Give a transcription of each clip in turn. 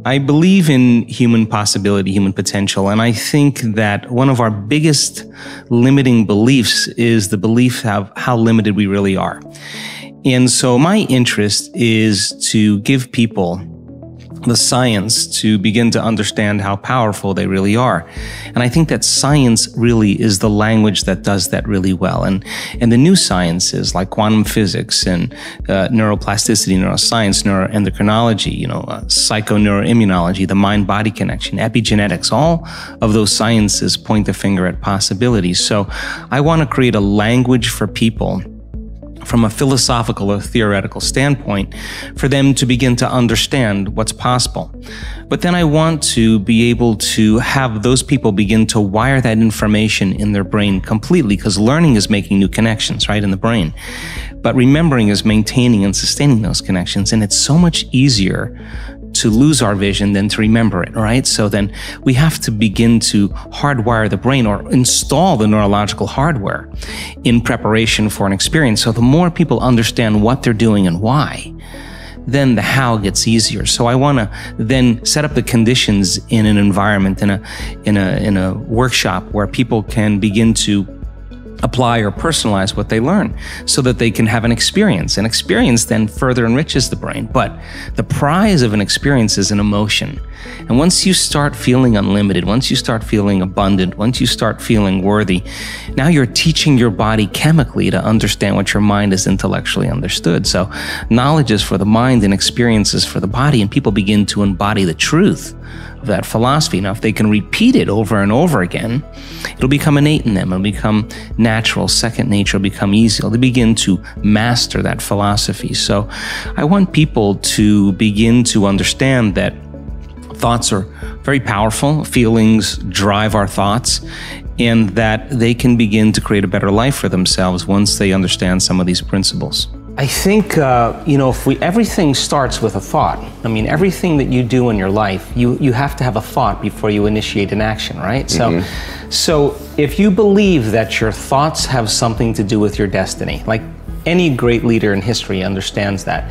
I believe in human possibility, human potential, and I think that one of our biggest limiting beliefs is the belief of how limited we really are. And so my interest is to give people the science to begin to understand how powerful they really are. And I think that science really is the language that does that really well. And the new sciences like quantum physics and neuroplasticity, neuroscience, neuroendocrinology, psychoneuroimmunology, the mind-body connection, epigenetics, all of those sciences point the finger at possibilities. So I want to create a language for people from a philosophical or theoretical standpoint for them to begin to understand what's possible. But then I want to be able to have those people begin to wire that information in their brain completely, because learning is making new connections, right, in the brain. But remembering is maintaining and sustaining those connections. And it's so much easier to lose our vision than to remember it, right? So then we have to begin to hardwire the brain or install the neurological hardware in preparation for an experience. So the more people understand what they're doing and why, then the how gets easier. So I want to then set up the conditions in an environment, in a workshop where people can begin to apply or personalize what they learn so that they can have an experience. An experience then further enriches the brain. But the prize of an experience is an emotion. And once you start feeling unlimited, once you start feeling abundant, once you start feeling worthy, now you're teaching your body chemically to understand what your mind has intellectually understood. So knowledge is for the mind and experiences for the body, and people begin to embody the truth of that philosophy. Now, if they can repeat it over and over again, it'll become innate in them. It'll become natural, second nature, it'll become easy. They'll begin to master that philosophy. So I want people to begin to understand that thoughts are very powerful, feelings drive our thoughts, and that they can begin to create a better life for themselves once they understand some of these principles. I think, everything starts with a thought. I mean, everything that you do in your life, you have to have a thought before you initiate an action, right? So if you believe that your thoughts have something to do with your destiny, like any great leader in history understands that,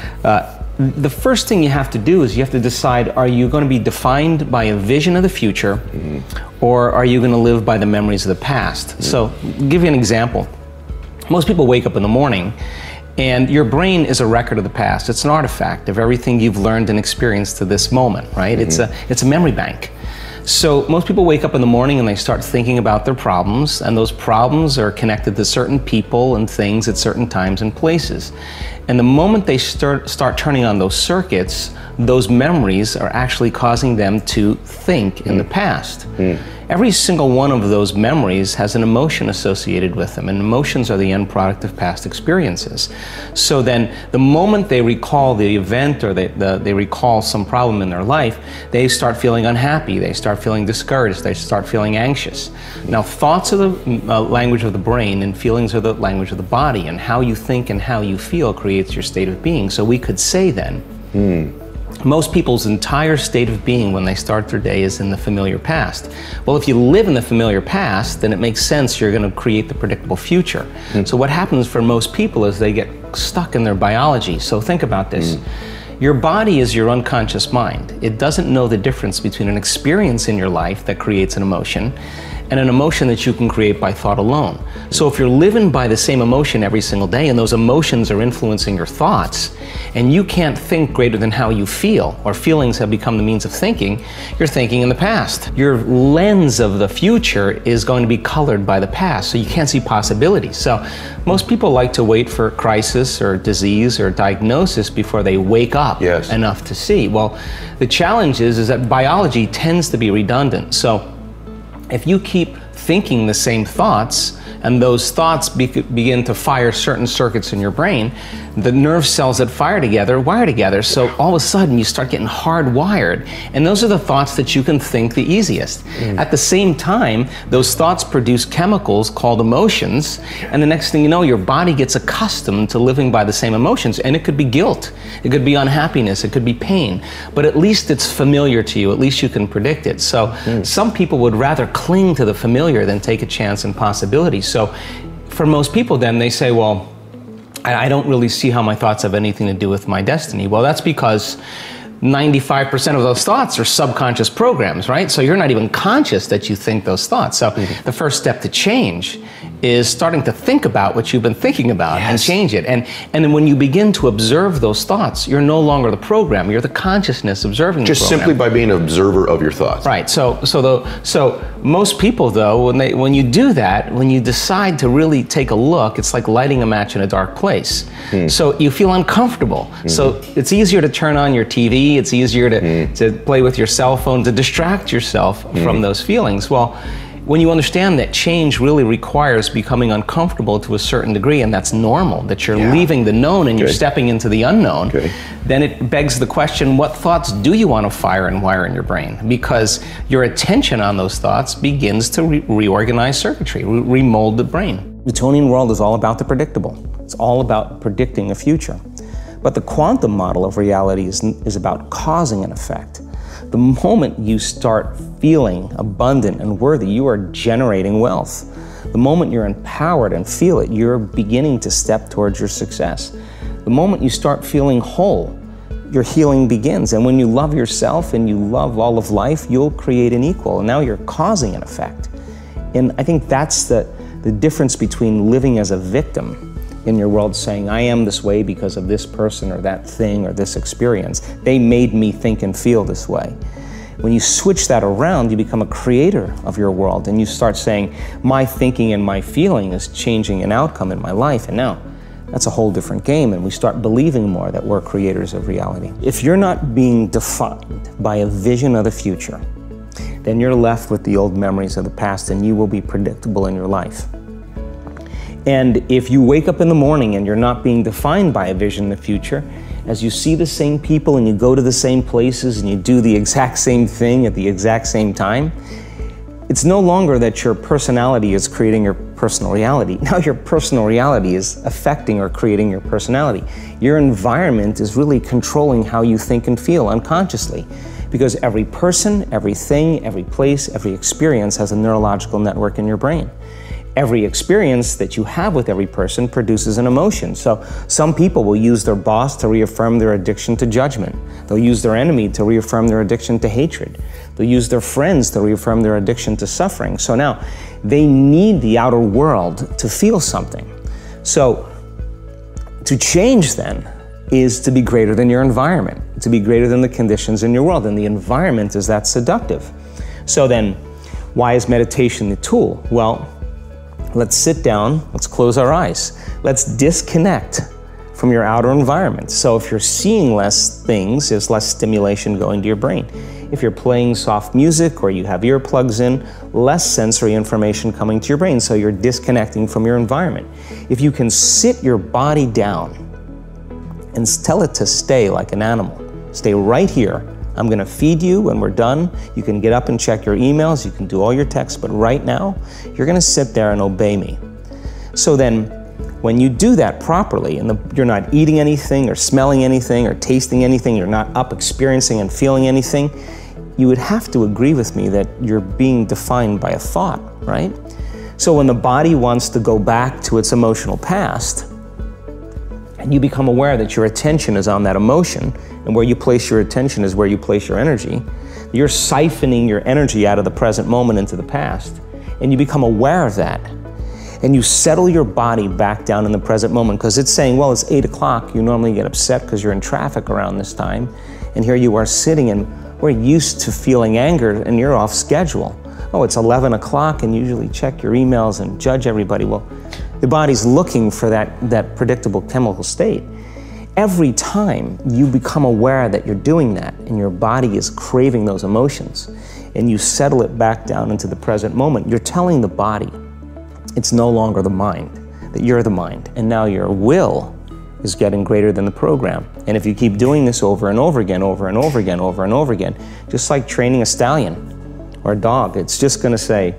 the first thing you have to do is you have to decide, are you going to be defined by a vision of the future, or are you going to live by the memories of the past? So, I'll give you an example. Most people wake up in the morning and your brain is a record of the past. It's an artifact of everything you've learned and experienced to this moment, right? It's a memory bank. So most people wake up in the morning and they start thinking about their problems, and those problems are connected to certain people and things at certain times and places. And the moment they start turning on those circuits, those memories are actually causing them to think in the past. Every single one of those memories has an emotion associated with them, and emotions are the end product of past experiences. So then the moment they recall the event, or they recall some problem in their life, they start feeling unhappy, they start feeling discouraged, they start feeling anxious. Now, thoughts are the language of the brain, and feelings are the language of the body, and how you think and how you feel creates your state of being. So we could say then, most people's entire state of being when they start their day is in the familiar past. Well, if you live in the familiar past, then it makes sense you're going to create the predictable future. So what happens for most people is they get stuck in their biology. So think about this. Your body is your unconscious mind. It doesn't know the difference between an experience in your life that creates an emotion and an emotion that you can create by thought alone. So if you're living by the same emotion every single day, and those emotions are influencing your thoughts, and you can't think greater than how you feel, or feelings have become the means of thinking, you're thinking in the past. Your lens of the future is going to be colored by the past, so you can't see possibilities. So most people like to wait for crisis or disease or diagnosis before they wake up enough to see. Well, the challenge is that biology tends to be redundant. So if you keep thinking the same thoughts, and those thoughts begin to fire certain circuits in your brain, the nerve cells that fire together wire together, so all of a sudden you start getting hardwired, and those are the thoughts that you can think the easiest. At the same time, those thoughts produce chemicals called emotions, and the next thing you know, your body gets accustomed to living by the same emotions, and it could be guilt, it could be unhappiness, it could be pain, but at least it's familiar to you, at least you can predict it. So some people would rather cling to the familiar than take a chance in possibilities. So for most people then, they say, well, I don't really see how my thoughts have anything to do with my destiny. Well, that's because 95% of those thoughts are subconscious programs, right? So you're not even conscious that you think those thoughts. So the first step to change is starting to think about what you've been thinking about and change it. And then when you begin to observe those thoughts, you're no longer the program, you're the consciousness observing the program. Just simply by being an observer of your thoughts. Right. So most people, though, when you do that, when you decide to really take a look, it's like lighting a match in a dark place. So you feel uncomfortable. So it's easier to turn on your TV, it's easier to play with your cell phone, to distract yourself from those feelings. Well, when you understand that change really requires becoming uncomfortable to a certain degree, and that's normal, that you're leaving the known and you're stepping into the unknown, then it begs the question, what thoughts do you want to fire and wire in your brain? Because your attention on those thoughts begins to reorganize circuitry, remold the brain. The Newtonian world is all about the predictable. It's all about predicting a future. But the quantum model of reality is about causing an effect. The moment you start feeling abundant and worthy, you are generating wealth. The moment you're empowered and feel it, you're beginning to step towards your success. The moment you start feeling whole, your healing begins. And when you love yourself and you love all of life, you'll create an equal. And now you're causing an effect. And I think that's the difference between living as a victim in your world, saying, I am this way because of this person or that thing or this experience. They made me think and feel this way. When you switch that around, you become a creator of your world, and you start saying, my thinking and my feeling is changing an outcome in my life, and now that's a whole different game, and we start believing more that we're creators of reality. If you're not being defined by a vision of the future, then you're left with the old memories of the past, and you will be predictable in your life. And if you wake up in the morning and you're not being defined by a vision in the future, as you see the same people and you go to the same places and you do the exact same thing at the exact same time, it's no longer that your personality is creating your personal reality. Now your personal reality is affecting or creating your personality. Your environment is really controlling how you think and feel unconsciously, because every person, everything, every place, every experience has a neurological network in your brain. Every experience that you have with every person produces an emotion. So some people will use their boss to reaffirm their addiction to judgment. They'll use their enemy to reaffirm their addiction to hatred. They'll use their friends to reaffirm their addiction to suffering. So now they need the outer world to feel something. So to change then is to be greater than your environment, to be greater than the conditions in your world. And the environment is that seductive. So then why is meditation the tool? Well, let's sit down, let's close our eyes. Let's disconnect from your outer environment. So if you're seeing less things, there's less stimulation going to your brain. If you're playing soft music or you have earplugs in, less sensory information coming to your brain, so you're disconnecting from your environment. If you can sit your body down and tell it to stay like an animal, stay right here. I'm gonna feed you when we're done. You can get up and check your emails, you can do all your texts, but right now, you're gonna sit there and obey me. So then, when you do that properly, and you're not eating anything, or smelling anything, or tasting anything, you're not up experiencing and feeling anything, you would have to agree with me that you're being defined by a thought, right? So when the body wants to go back to its emotional past, and you become aware that your attention is on that emotion, and where you place your attention is where you place your energy, you're siphoning your energy out of the present moment into the past, and you become aware of that. And you settle your body back down in the present moment, because it's saying, well, it's 8 o'clock, you normally get upset because you're in traffic around this time, and here you are sitting, and we're used to feeling anger, and you're off schedule. Oh, it's 11 o'clock, and you usually check your emails and judge everybody. Well, the body's looking for that predictable chemical state. Every time you become aware that you're doing that and your body is craving those emotions and you settle it back down into the present moment, you're telling the body it's no longer the mind, that you're the mind, and now your will is getting greater than the program. And if you keep doing this over and over again, over and over again, over and over again, just like training a stallion or a dog, it's just gonna say,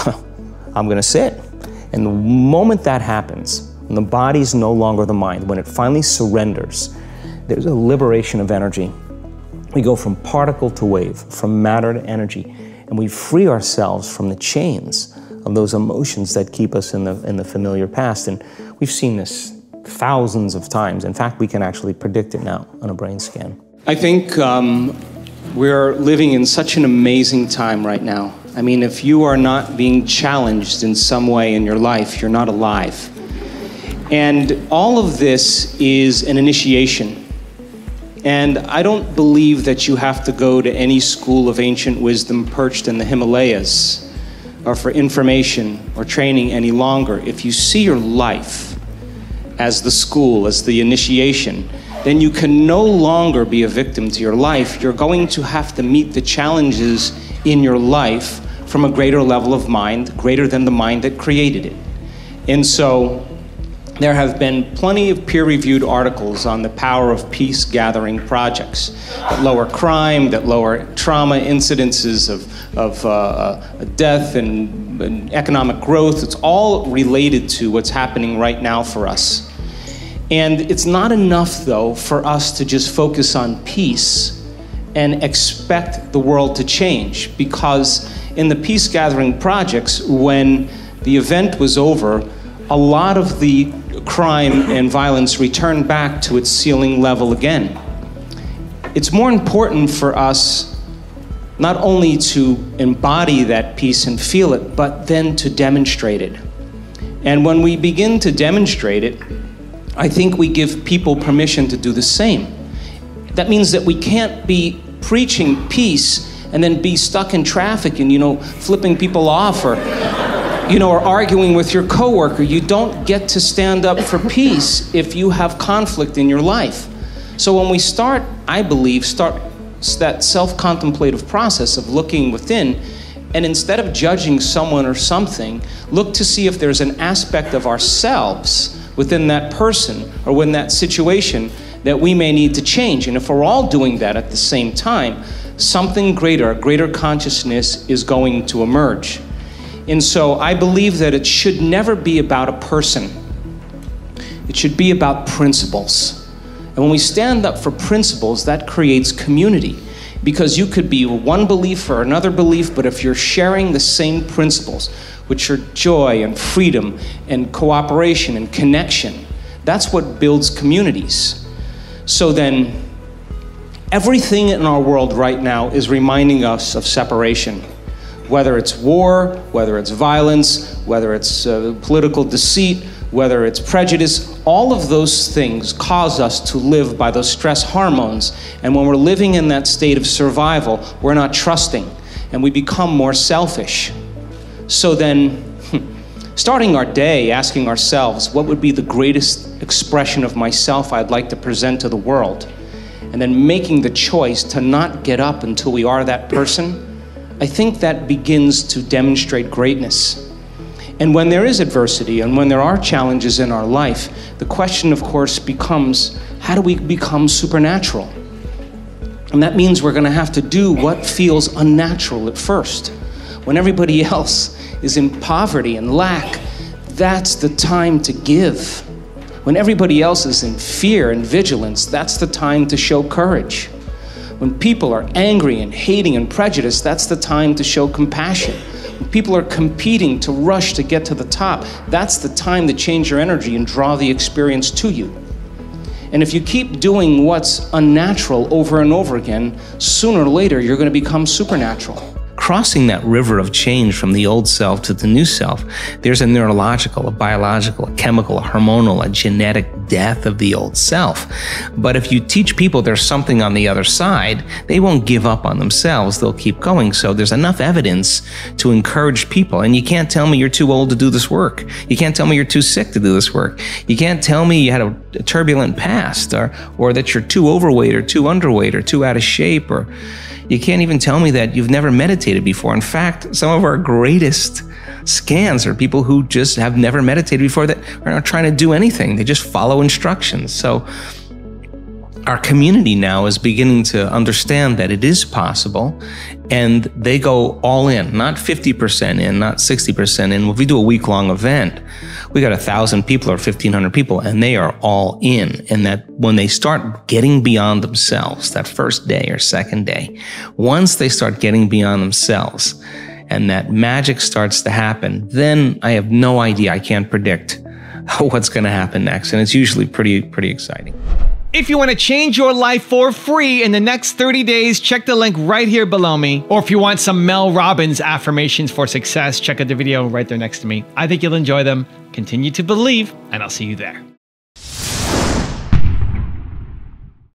I'm gonna sit. And the moment that happens, when the body's no longer the mind, when it finally surrenders, there's a liberation of energy. We go from particle to wave, from matter to energy, and we free ourselves from the chains of those emotions that keep us in the familiar past. And we've seen this thousands of times. In fact, we can actually predict it now on a brain scan. I think we're living in such an amazing time right now. I mean, if you are not being challenged in some way in your life, you're not alive. And all of this is an initiation. And I don't believe that you have to go to any school of ancient wisdom perched in the Himalayas or for information or training any longer. If you see your life as the school, as the initiation, then you can no longer be a victim to your life. You're going to have to meet the challenges in your life from a greater level of mind, greater than the mind that created it. And so there have been plenty of peer-reviewed articles on the power of peace-gathering projects that lower crime, that lower trauma incidences of death and economic growth. It's all related to what's happening right now for us. And it's not enough, though, for us to just focus on peace and expect the world to change, because in the peace-gathering projects, when the event was over, a lot of the crime and violence returned back to its ceiling level again. It's more important for us not only to embody that peace and feel it, but then to demonstrate it. And when we begin to demonstrate it, I think we give people permission to do the same. That means that we can't be preaching peace and then be stuck in traffic and, flipping people off or arguing with your coworker. You don't get to stand up for peace if you have conflict in your life. So when we start that self-contemplative process of looking within, and instead of judging someone or something, look to see if there's an aspect of ourselves within that person or within that situation that we may need to change. And if we're all doing that at the same time, something greater, a greater consciousness is going to emerge. And so I believe that it should never be about a person. It should be about principles. And when we stand up for principles, that creates community. Because you could be one belief or another belief, but if you're sharing the same principles, which are joy and freedom and cooperation and connection, that's what builds communities. So then, everything in our world right now is reminding us of separation. Whether it's war, whether it's violence, whether it's political deceit, whether it's prejudice, all of those things cause us to live by those stress hormones. And when we're living in that state of survival, we're not trusting, and we become more selfish. So then, starting our day asking ourselves, what would be the greatest expression of myself I'd like to present to the world? And then making the choice to not get up until we are that person, I think that begins to demonstrate greatness. And when there is adversity and when there are challenges in our life, the question, of course, becomes, how do we become supernatural? And that means we're going to have to do what feels unnatural at first. When everybody else is in poverty and lack, that's the time to give. When everybody else is in fear and vigilance, that's the time to show courage. When people are angry and hating and prejudiced, that's the time to show compassion. When people are competing to rush to get to the top, that's the time to change your energy and draw the experience to you. And if you keep doing what's unnatural over and over again, sooner or later, you're going to become supernatural. Crossing that river of change from the old self to the new self, there's a neurological, a biological, a chemical, a hormonal, a genetic death of the old self. But if you teach people there's something on the other side, they won't give up on themselves. They'll keep going. So there's enough evidence to encourage people. And you can't tell me you're too old to do this work. You can't tell me you're too sick to do this work. You can't tell me you had a turbulent past or that you're too overweight or too underweight or too out of shape, or you can't even tell me that you've never meditated before. In fact, some of our greatest scans are people who just have never meditated before, that are not trying to do anything. They just follow instructions. So our community now is beginning to understand that it is possible, and they go all in, not 50% in, not 60% in. If we do a week-long event, we got 1,000 people or 1,500 people, and they are all in. And that when they start getting beyond themselves, that first day or second day, once they start getting beyond themselves and that magic starts to happen, then I have no idea, I can't predict what's going to happen next. And it's usually pretty exciting. If you want to change your life for free in the next 30 days, check the link right here below me. Or if you want some Mel Robbins affirmations for success, check out the video right there next to me. I think you'll enjoy them. Continue to believe, and I'll see you there.